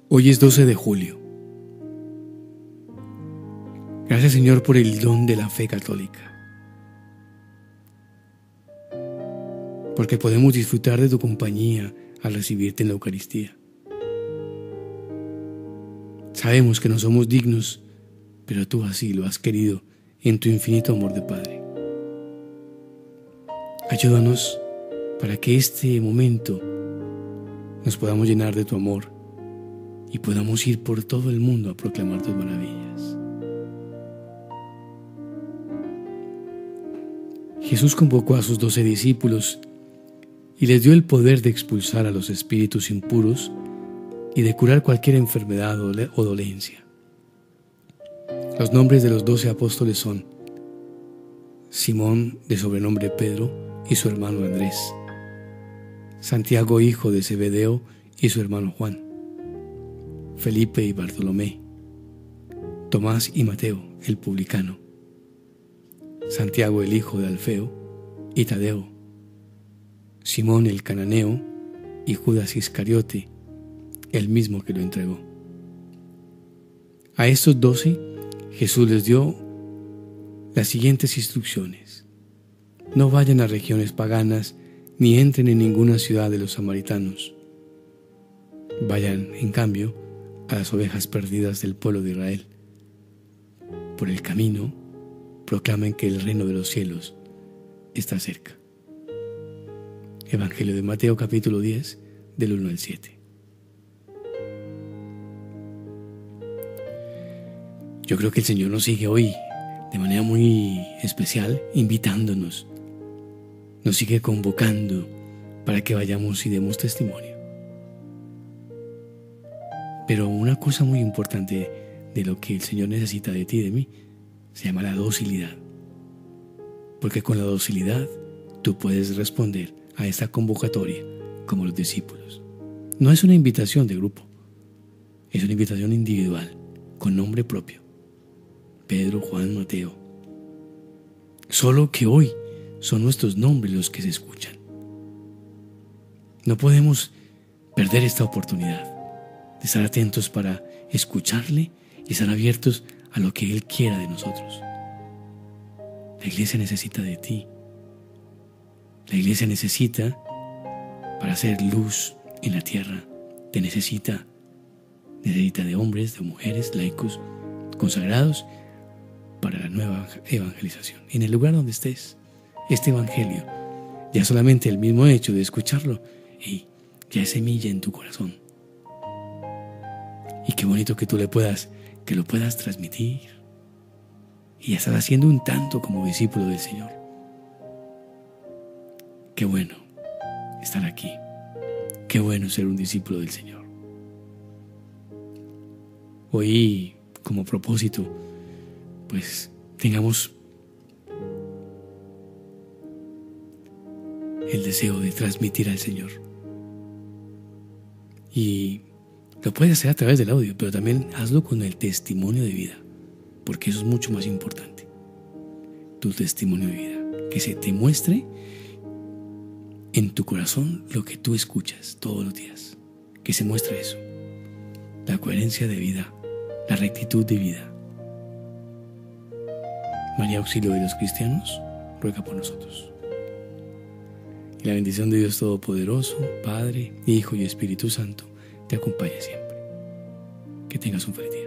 Hoy es 12 de julio. Gracias, Señor, por el don de la fe católica, porque podemos disfrutar de tu compañía al recibirte en la Eucaristía. Sabemos que no somos dignos, pero tú así lo has querido en tu infinito amor de Padre. Ayúdanos para que este momento nos podamos llenar de tu amor y podamos ir por todo el mundo a proclamar tus maravillas. Jesús convocó a sus 12 discípulos y les dio el poder de expulsar a los espíritus impuros y de curar cualquier enfermedad o dolencia. Los nombres de los 12 apóstoles son Simón, de sobrenombre Pedro, y su hermano Andrés, Santiago, hijo de Zebedeo, y su hermano Juan, Felipe y Bartolomé, Tomás y Mateo, el publicano, Santiago, el hijo de Alfeo, y Tadeo, Simón el cananeo, y Judas Iscariote, el mismo que lo entregó. A estos 12 Jesús les dio las siguientes instrucciones: no vayan a regiones paganas ni entren en ninguna ciudad de los samaritanos. Vayan, en cambio, a las ovejas perdidas del pueblo de Israel. Por el camino, proclamen que el reino de los cielos está cerca. Evangelio de Mateo, capítulo 10, del 1 al 7. Yo creo que el Señor nos sigue hoy de manera muy especial, invitándonos. Nos sigue convocando para que vayamos y demos testimonio. Pero una cosa muy importante de lo que el Señor necesita de ti y de mí se llama la docilidad. Porque con la docilidad tú puedes responder a esta convocatoria como los discípulos. No es una invitación de grupo, es una invitación individual, con nombre propio. Pedro, Juan, Mateo. Solo que hoy son nuestros nombres los que se escuchan. No podemos perder esta oportunidad de estar atentos para escucharle y estar abiertos a lo que Él quiera de nosotros. La iglesia necesita de ti. La iglesia necesita, para hacer luz en la tierra, te necesita de hombres, de mujeres, laicos, consagrados para la nueva evangelización. En el lugar donde estés, este evangelio, ya solamente el mismo hecho de escucharlo, ya es semilla en tu corazón. Y qué bonito que que lo puedas transmitir. Y ya estás haciendo un tanto como discípulo del Señor. Qué bueno estar aquí. Qué bueno ser un discípulo del Señor. Hoy, como propósito, pues tengamos el deseo de transmitir al Señor. Y lo puedes hacer a través del audio, pero también hazlo con el testimonio de vida, porque eso es mucho más importante. Tu testimonio de vida, que se te muestre en tu corazón lo que tú escuchas todos los días, que se muestre eso, la coherencia de vida, la rectitud de vida. María, auxilio de los cristianos, ruega por nosotros. Y la bendición de Dios Todopoderoso, Padre, Hijo y Espíritu Santo, te acompañe siempre. Que tengas un feliz día.